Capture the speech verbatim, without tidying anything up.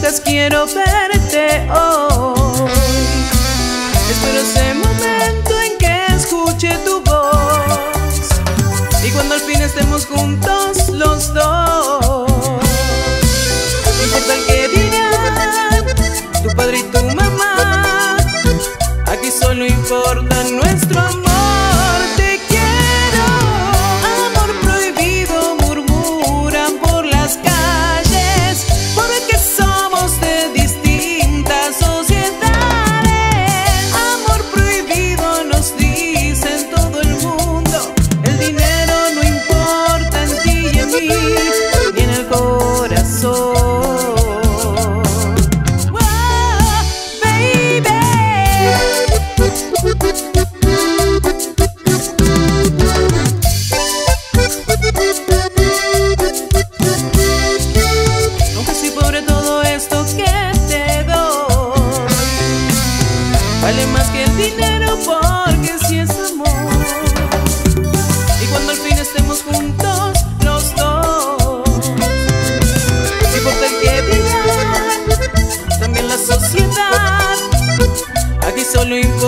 más quiero verte hoy. Espero ese momento en que escuche tu voz y cuando al fin estemos juntos los dos. No importa el que dirán tu padre y tu mamá, aquí solo importa nuestro amor. Te quiero, amor prohibido murmuran por las calles, porque somos de distintas sociedades. Amor prohibido nos dice en todo el mundo, el dinero no importa en ti y en mí, ni en el corazón. Vale más que el dinero porque si es amor. Y cuando al fin estemos juntos los dos, no importa el que diga, también la sociedad, aquí solo importa